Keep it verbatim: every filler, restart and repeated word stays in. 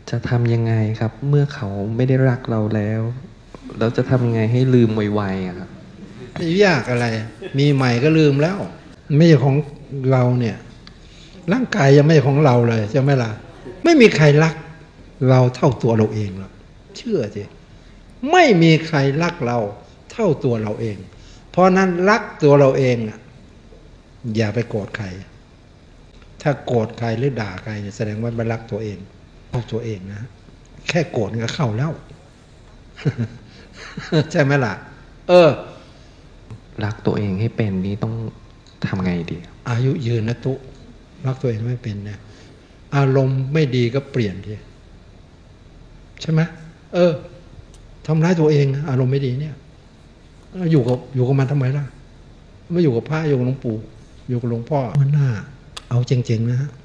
จะทำยังไงครับ เมื่อเขาไม่ได้รักเราแล้วเราจะทำยังไงให้ลืมไวๆอะครับไม่ยากอะไรมีใหม่ก็ลืมแล้วไม่ใช่ของเราเนี่ยร่างกายยังไม่ใช่ของเราเลยใช่ไหมล่ะไม่มีใครรักเราเท่าตัวเราเองหรอกเชื่อสิไม่มีใครรักเราเท่าตัวเราเองเพราะนั้นรักตัวเราเองอ่ะอย่าไปโกรธใครถ้าโกรธใครหรือด่าใครแสดงว่าไม่รักตัวเองเท่าตัวเองนะแค่โกรธก็เข้าแล้ว ใช่ไหมล่ะเออรักตัวเองให้เป็นนี่ต้องทำไงดีอายุยืนนะตุรักตัวเองไม่เป็นเนี่ยอารมณ์ไม่ดีก็เปลี่ยนทีใช่ไหมเออทำร้ายตัวเองอารมณ์ไม่ดีเนี่ยอยู่กับอยู่กับมันทำไมล่ะไม่อยู่กับพระอยู่กับหลวงปู่อยู่กับหลวงพ่อวันหน้าเอาจริงๆนะฮะ